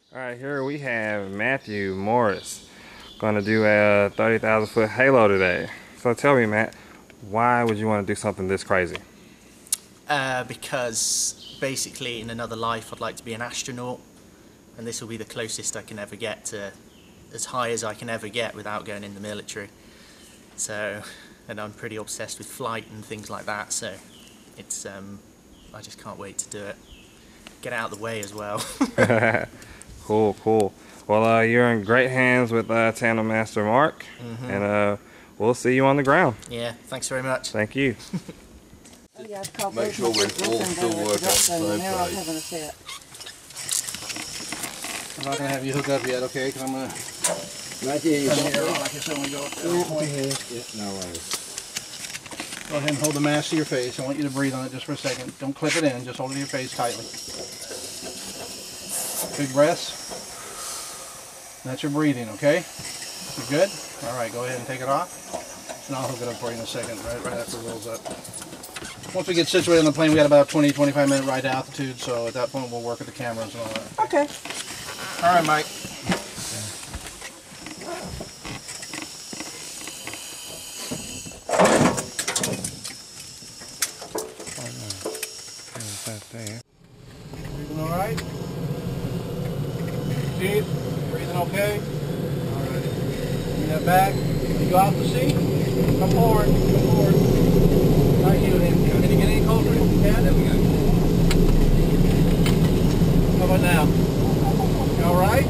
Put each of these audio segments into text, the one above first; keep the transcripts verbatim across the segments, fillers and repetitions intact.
Alright, here we have Matthew Morris going to do a thirty thousand foot halo today. So tell me, Matt, why would you want to do something this crazy? Uh, because basically in another life I'd like to be an astronaut, and this will be the closest I can ever get to as high as I can ever get without going in the military. So, and I'm pretty obsessed with flight and things like that, so it's um, I just can't wait to do it. Get out of the way as well. Cool, cool. Well, uh, you're in great hands with uh, Tandem Master Mark, mm-hmm. and uh, we'll see you on the ground. Yeah, thanks very much. Thank you. Make sure we all still work on the same page. I'm not going to have you hook up yet, okay? Because I'm going to... Right here, you here like I said when we go up there. Yeah, no worries. Go ahead and hold the mask to your face. I want you to breathe on it just for a second. Don't clip it in, just hold it to your face tightly. Big breaths. That's your breathing, okay? You good? All right, go ahead and take it off. And I'll hook it up for you in a second, right, right after it rolls up. Once we get situated on the plane, we got about twenty, twenty-five minute ride to altitude, so at that point we'll work with the cameras and all that. Okay. All right, Mike. Breathing all right? Deep? Breathing okay? All right. Bring that back. You go out to sea. Come forward. Come forward. Right here. Can you get any closer? Yeah, there we go. How about now? You all right?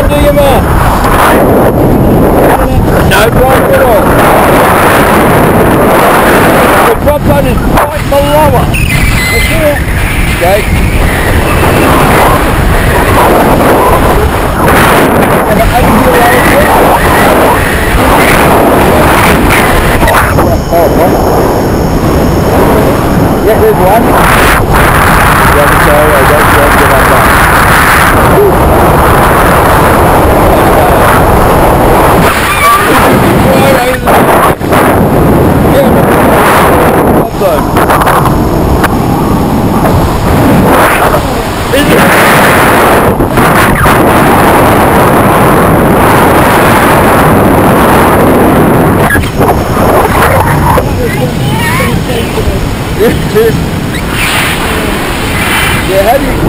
under your mouth. No problem at all. The drop zone is right below us. That's it. Okay. And the under your leg. Yeah, there's one. Yeah, I'm sorry, I don't want to get up there. Yeah, how do you...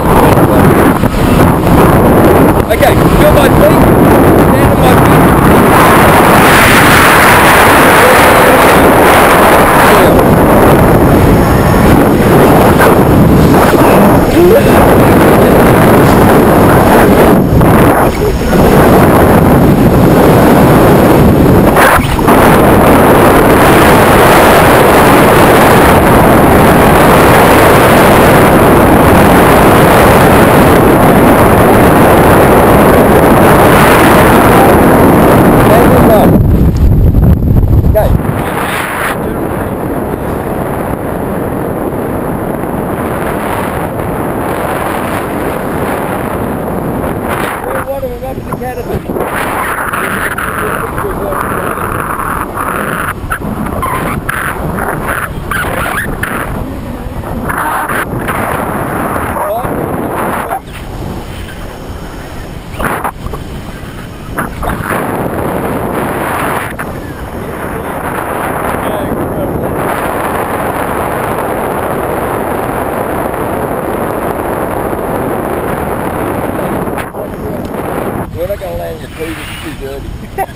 Okay, feel my feet, stand on my feet. We're not going to land your feet, it's too dirty.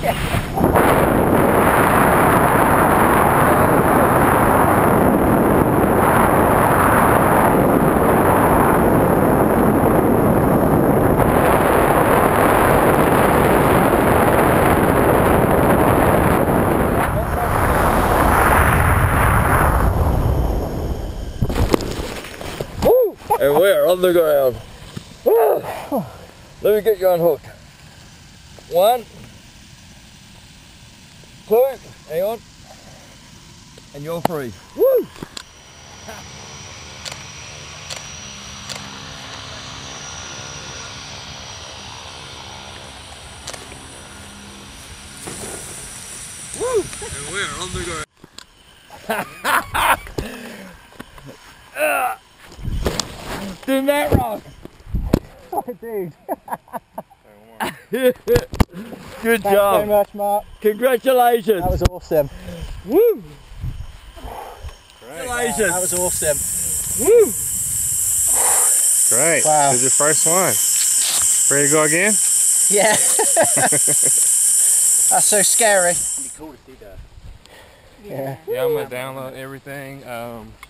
And we're on the ground. Let me get you unhooked. One, two, hang on, and you're free. Woo! Woo! And we're on the ground. Didn't that rock? Oh, dude. Good Thanks job. so much, Mark. Congratulations. That was awesome. Woo. Great. Congratulations. That was awesome. Woo. Great. Wow. This is your first one. Ready to go again? Yeah. That's so scary. It'd be cool to see that. Yeah. Yeah, I'm gonna download everything. Um,